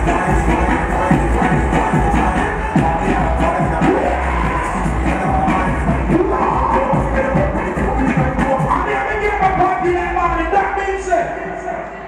I never get my party that morning, that means it.